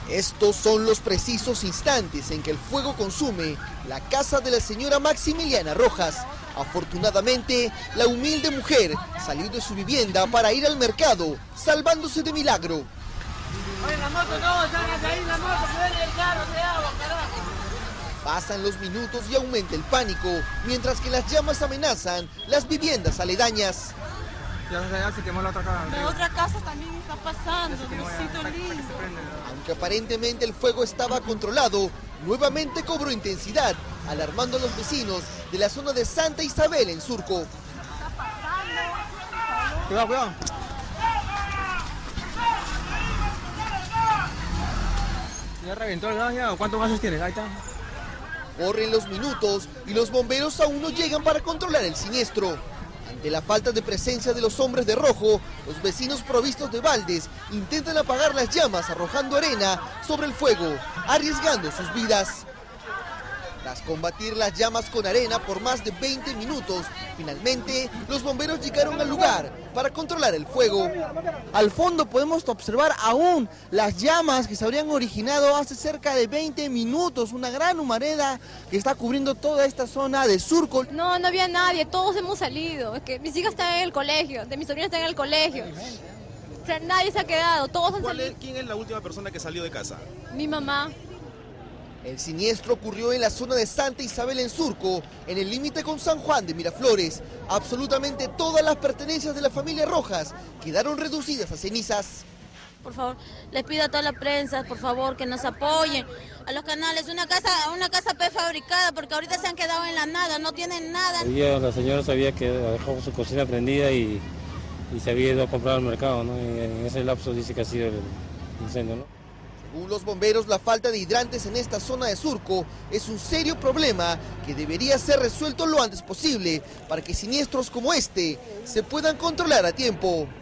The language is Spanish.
Estos son los precisos instantes en que el fuego consume la casa de la señora Maximiliana Rojas. Afortunadamente, la humilde mujer salió de su vivienda para ir al mercado, salvándose de milagro. Oye, la moto no, salgas ahí, la moto, que viene el carro de agua, carajo. Pasan los minutos y aumenta el pánico, mientras que las llamas amenazan las viviendas aledañas. Ya se quemó la otra casa. La otra casa también está pasando, Diosito lindo. Aunque aparentemente el fuego estaba controlado, nuevamente cobró intensidad, alarmando a los vecinos de la zona de Santa Isabel en Surco. Cuidado, cuidado. Ya reventó el gas ya. ¿Cuántos gases tienes? Ahí está. Corren los minutos y los bomberos aún no llegan para controlar el siniestro. Ante la falta de presencia de los hombres de rojo, los vecinos provistos de baldes intentan apagar las llamas arrojando arena sobre el fuego, arriesgando sus vidas. Tras combatir las llamas con arena por más de 20 minutos, finalmente los bomberos llegaron al lugar para controlar el fuego. Al fondo podemos observar aún las llamas que se habrían originado hace cerca de 20 minutos, una gran humareda que está cubriendo toda esta zona de Surco. No había nadie, todos hemos salido, es que mis hijas están en el colegio, mis sobrinas están en el colegio. O sea, nadie se ha quedado, todos han salido. ¿Quién es la última persona que salió de casa? Mi mamá. El siniestro ocurrió en la zona de Santa Isabel en Surco, en el límite con San Juan de Miraflores. Absolutamente todas las pertenencias de la familia Rojas quedaron reducidas a cenizas. Por favor, les pido a toda la prensa, por favor, que nos apoyen a los canales. Una casa prefabricada, porque ahorita se han quedado en la nada, no tienen nada. La señora sabía que dejó su cocina prendida y se había ido a comprar al mercado, ¿no? Y en ese lapso dice que ha sido el incendio, ¿no? Según los bomberos, la falta de hidrantes en esta zona de Surco es un serio problema que debería ser resuelto lo antes posible para que siniestros como este se puedan controlar a tiempo.